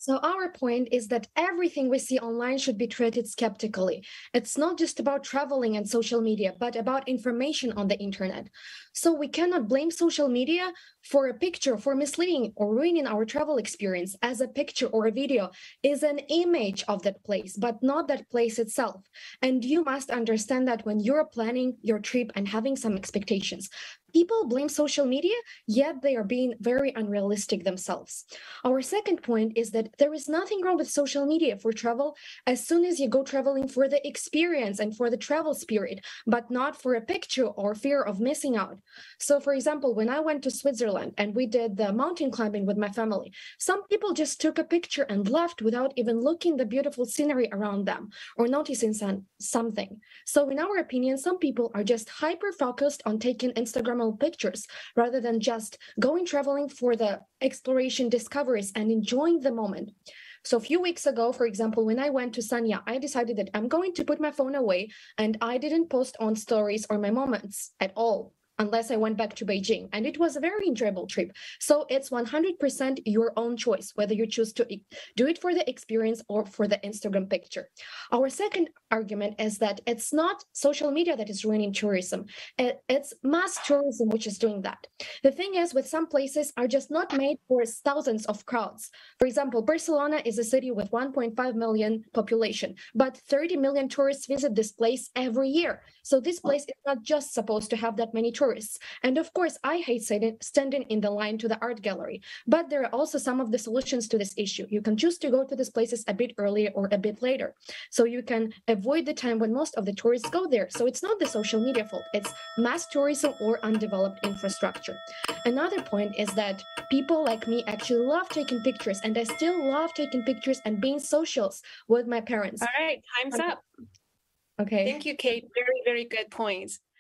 So our point is that everything we see online should be treated skeptically. It's not just about traveling and social media, but about information on the internet. So we cannot blame social media for a picture, for misleading or ruining our travel experience, as a picture or a video is an image of that place, but not that place itself. And you must understand that when you're planning your trip and having some expectations, people blame social media, yet they are being very unrealistic themselves. Our second point is that there is nothing wrong with social media for travel as soon as you go traveling for the experience and for the travel spirit, but not for a picture or fear of missing out. So, for example, when I went to Switzerland and we did the mountain climbing with my family, some people just took a picture and left without even looking the beautiful scenery around them or noticing something. So, in our opinion, some people are just hyper focused on taking Instagrammable pictures rather than just going traveling for the exploration discoveries and enjoying the moment. So a few weeks ago, for example, when I went to Sanya, I decided that I'm going to put my phone away and I didn't post on stories or my moments at all, unless I went back to Beijing. And it was a very enjoyable trip. So it's 100% your own choice, whether you choose to do it for the experience or for the Instagram picture. Our second argument is that it's not social media that is ruining tourism. It's mass tourism which is doing that. The thing is, with some places are just not made for thousands of crowds. For example, Barcelona is a city with 1.5 million population, but 30 million tourists visit this place every year. So this place is not just supposed to have that many tourists. And of course, I hate standing in the line to the art gallery, but there are also some of the solutions to this issue. You can choose to go to these places a bit earlier or a bit later. So you can avoid the time when most of the tourists go there. So it's not the social media fault, it's mass tourism or undeveloped infrastructure. Another point is that people like me actually love taking pictures, and I still love taking pictures and being socials with my parents. All right, time's up. Okay. Thank you, Kate. Very, very good points.